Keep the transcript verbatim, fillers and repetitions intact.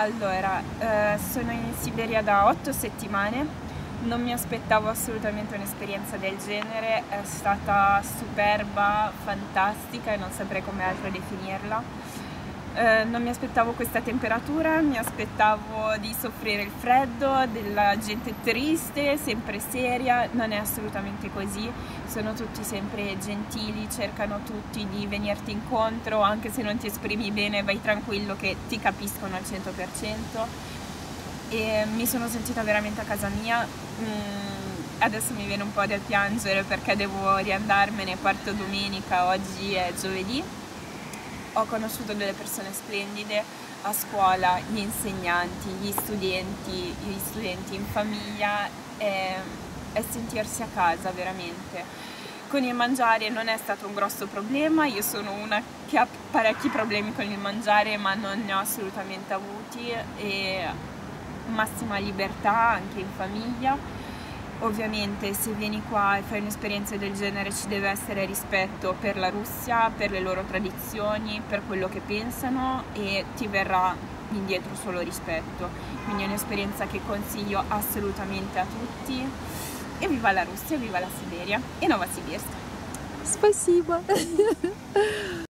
Allora, eh, sono in Siberia da otto settimane, non mi aspettavo assolutamente un'esperienza del genere, è stata superba, fantastica e non saprei come altro definirla. Eh, non mi aspettavo questa temperatura, mi aspettavo di soffrire il freddo, della gente triste, sempre seria, non è assolutamente così, sono tutti sempre gentili, cercano tutti di venirti incontro, anche se non ti esprimi bene vai tranquillo che ti capiscono al cento per cento e mi sono sentita veramente a casa mia. Mm, adesso mi viene un po' da piangere perché devo riandarmene, parto domenica, oggi è giovedì. Ho conosciuto delle persone splendide a scuola, gli insegnanti, gli studenti, gli studenti in famiglia, è, è sentirsi a casa veramente. Con il mangiare non è stato un grosso problema, io sono una che ha parecchi problemi con il mangiare ma non ne ho assolutamente avuti e massima libertà anche in famiglia. Ovviamente se vieni qua e fai un'esperienza del genere ci deve essere rispetto per la Russia, per le loro tradizioni, per quello che pensano e ti verrà indietro solo rispetto. Quindi è un'esperienza che consiglio assolutamente a tutti. E viva la Russia, viva la Siberia e Novosibirsk! Спасибо!